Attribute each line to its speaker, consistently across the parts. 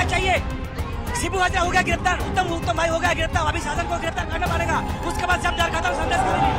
Speaker 1: गिरफ्तार चाहिए। शिबू हाजरा हो गया गिरफ्तार, उत्तम भाई हो गया गिरफ्तार, अभी शासन को गिरफ्तार करना पड़ेगा। उसके बाद सब डर खत्म, संदेश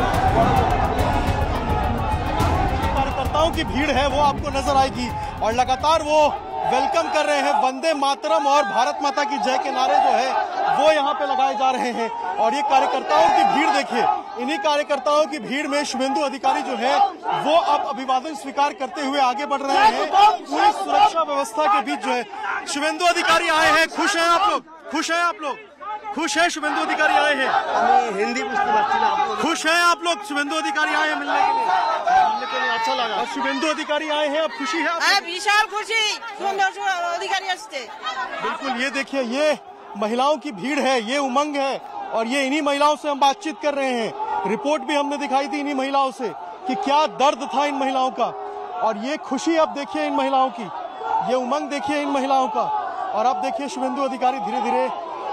Speaker 2: कार्यकर्ताओं की भीड़ है वो आपको नजर आएगी और लगातार वो वेलकम कर रहे हैं। वंदे मातरम और भारत माता की जय के नारे जो है वो यहाँ पे लगाए जा रहे हैं और ये कार्यकर्ताओं की भीड़ देखिए। इन्हीं कार्यकर्ताओं की भीड़ में शुभेंदु अधिकारी जो है वो अब अभिवादन स्वीकार करते हुए आगे बढ़ रहे हैं। पूरी सुरक्षा व्यवस्था के बीच जो है शुभेंदु अधिकारी आए हैं। खुश हैं आप लोग? खुश हैं आप लोग? खुश है शुभेंदु अधिकारी आए हैं?
Speaker 3: हिंदी
Speaker 2: खुश हैं आप लोग? शुभेंदु अधिकारी आए हैं मिलने के लिए अच्छा लगा। और शुभेंदु अधिकारी आए हैं, अब खुशी है?
Speaker 4: विशाल खुशी, अधिकारी আসছে।
Speaker 2: बिल्कुल, ये देखिए ये महिलाओं की भीड़ है, ये उमंग है और ये इन्हीं महिलाओं से हम बातचीत कर रहे हैं। रिपोर्ट भी हमने दिखाई थी इन्हीं महिलाओं से कि क्या दर्द था इन महिलाओं का और ये खुशी अब देखिए इन महिलाओं की, ये उमंग देखिए इन महिलाओं का। और अब देखिए शुभेंदु अधिकारी धीरे धीरे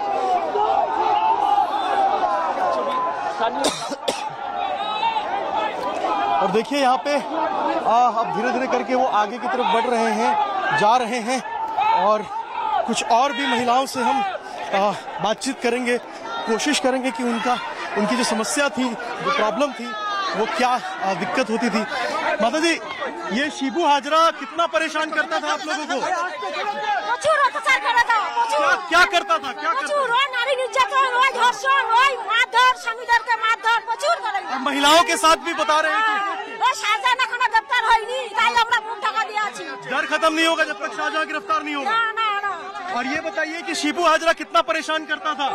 Speaker 2: और देखिए यहाँ पे अब धीरे धीरे करके वो आगे की तरफ बढ़ रहे हैं, जा रहे हैं और कुछ और भी महिलाओं से हम बातचीत करेंगे, कोशिश करेंगे कि उनकी जो समस्या थी, जो प्रॉब्लम थी, वो क्या दिक्कत होती थी। माता जी, ये शिबू हाजरा कितना परेशान करता था आप लोगों को? क्या करता था? महिलाओं के साथ भी बता रहे हैं कि डर खत्म नहीं होगा जब तक शाहजहां गिरफ्तार नहीं होगा। और ये बताइए कि शिबू हाजरा कितना परेशान करता था?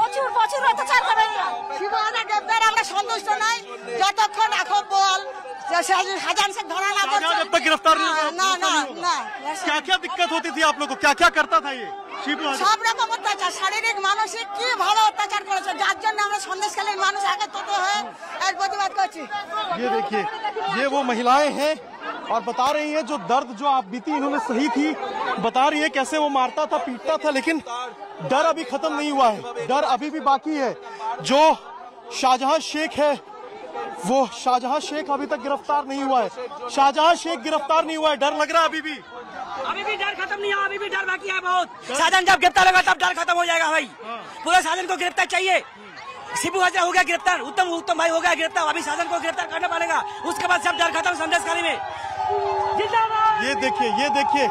Speaker 2: जब तक गिरफ्तार नहीं होगा क्या क्या दिक्कत होती थी आप लोग को? क्या क्या करता था ये शिबू हाजरा?
Speaker 4: सब रकम अत्याचार, शारीरिक मानसिक की भाव अत्याचार করেছে, যার জন্য আমরা সন্দেশখালীর মানুষ আগে টোটো হয়ে এর প্রতিবাদ করছি।
Speaker 2: ये देखिए ये वो महिलाएं हैं और बता रही हैं जो दर्द जो आप बीती इन्होंने सही थी, बता रही है कैसे वो मारता था, पीटता था, लेकिन डर अभी खत्म नहीं हुआ है, डर अभी भी बाकी है। जो शाहजहां शेख है वो शाहजहां शेख अभी तक गिरफ्तार नहीं हुआ है, शाहजहां शेख गिरफ्तार नहीं हुआ है, डर लग रहा है अभी भी
Speaker 1: डर खत्म नहीं हुआ, अभी भी डर बाकी है बहुत। शाहजहां जब गिरफ्तार होगा तब डर खत्म हो जाएगा भाई। पूरे शासन को गिरफ्तार चाहिए। शिबू हाजरा हो गया गिरफ्तार, उत्तम भाई हो गया गिरफ्तार, अभी शासन को गिरफ्तार करना पड़ेगा। उसके बाद सब डर खत्म, संदेशखाली में जिंदाबाद।
Speaker 2: ये देखिए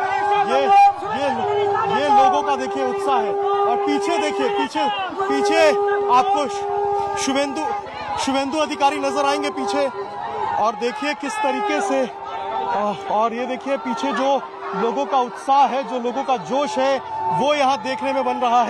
Speaker 2: ये लोगों का देखिए उत्साह है और पीछे देखिए पीछे आपको शुभेंदु अधिकारी नजर आएंगे पीछे और देखिए किस तरीके से और ये देखिए पीछे जो लोगों का उत्साह है, जो लोगों का जोश है वो यहाँ देखने में बन रहा है।